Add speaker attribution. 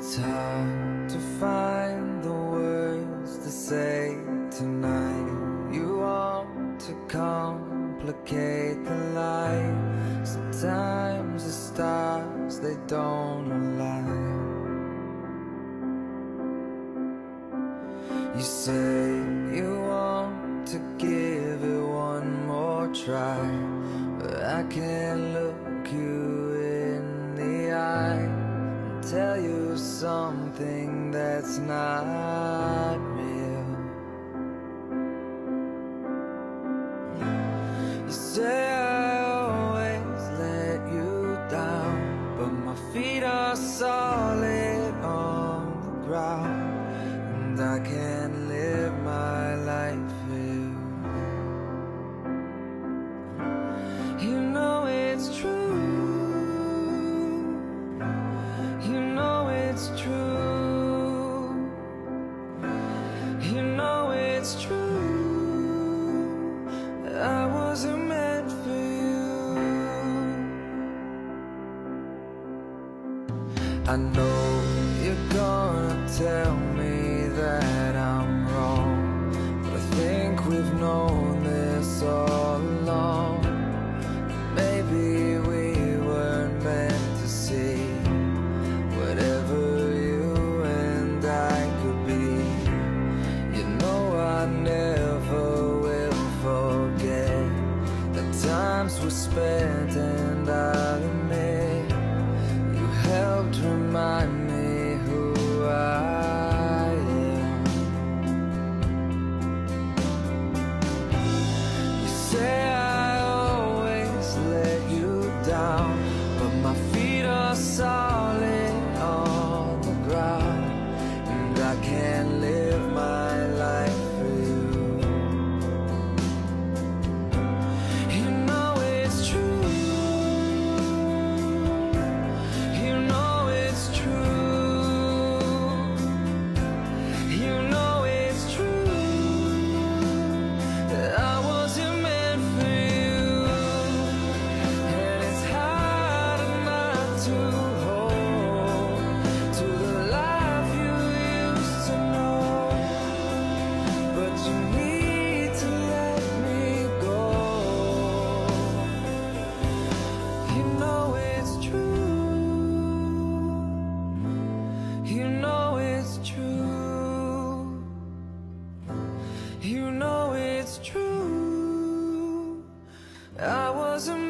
Speaker 1: It's hard to find the words to say tonight. You want to complicate the light. Sometimes the stars, they don't align. You say you want to give it one more try, but I can't look you in the eye and tell you something that's not real. You say I always let you down, but my feet are solid on the ground, and I can't live my life for you. You know it's true. You know it's true. You know it's true. I wasn't meant for you. I know you're gonna tell me that I'm wrong, but I think we've known this all along. Maybe we weren't meant to see whatever you and I could be. You know I never will forget the times we spent, and I'll admit you helped remind me who I am. You say I always let you down, but my feet are solid on the ground, and I can't live my life for you. You know it's true. You know it's true. You know it's true that I wasn't meant for you. And it's hard not to hold to the life you used to know, but you need to let me go. You know it's true. You know it's true. You know it's true. I wasn't